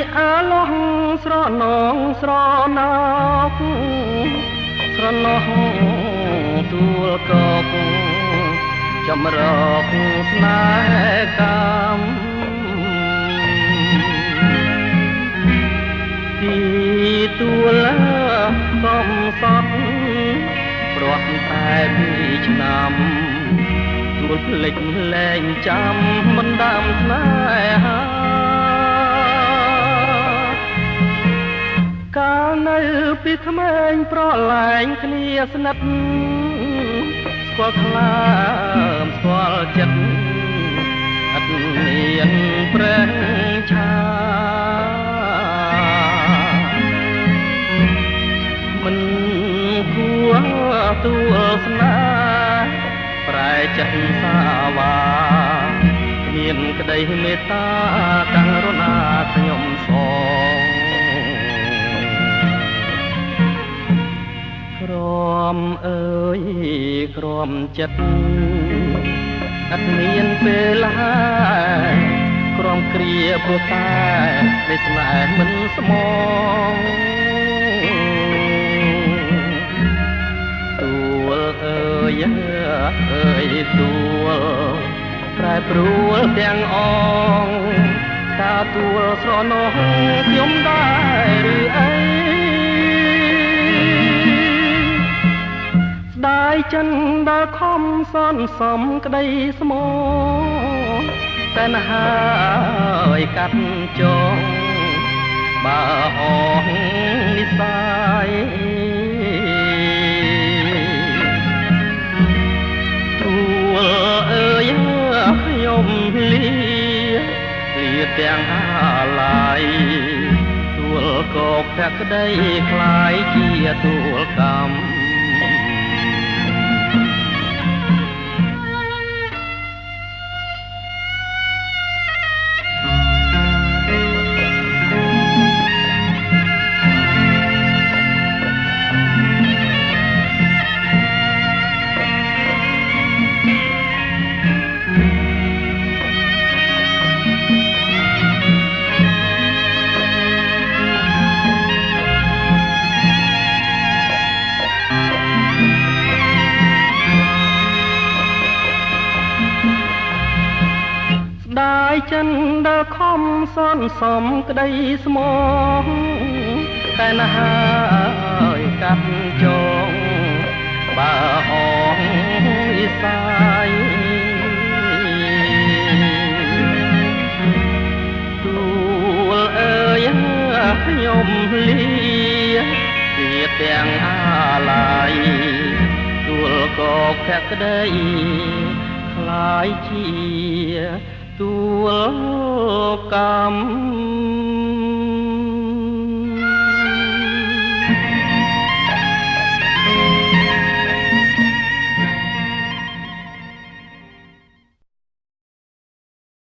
អាឡោះស្រណងស្រណោកស្រណោះទួលកកចម្រោកស្នេហ៍កម្មទីទួលកំសត់ព្រាត់តែពីឆ្នាំទួលភ្លេចលែងចាំមិនដាំស្នេហាកាលនៅពីក្មេងប្រឡែងគ្នាស្និទ្ធស្គាល់ខ្លាមស្គាល់ចិត្តអត់មានប្រេងឆាមិនគួរទួលស្នេហ៍ប្រែចិត្តសាវាគ្មានក្តីមេត្តាករុណាខ្ញុំសងក្រមអើយក្រមចិត្តអត់មានពេលហើយក្រមគ្រាព្រោះតែដែលស្នេហ៍មិនស្មងទួលអើយអើយទួលប្រែប្រួលទាំងអងតើទួលស្រណោះខ្ញុំដែរឬអីស្ដាយចិនដល់ខំសន្សំក្តីស្មោះតែណាហើយកាត់ចងបើអងនិស័យទួលអើយខ្ញុំលាទាំងអាឡ័យទួលក៏ភក្តីคล้ายជាទួលកម្មដាយចិនដើរខំសន្សំក្តីស្មោះតែណាហើយកាត់ចងបើអងអ៊ីសាយទួលអើយខ្ញុំលាទាំងអាឡ័យទួលក៏ភក្តីคล้ายជាទួលកម្ម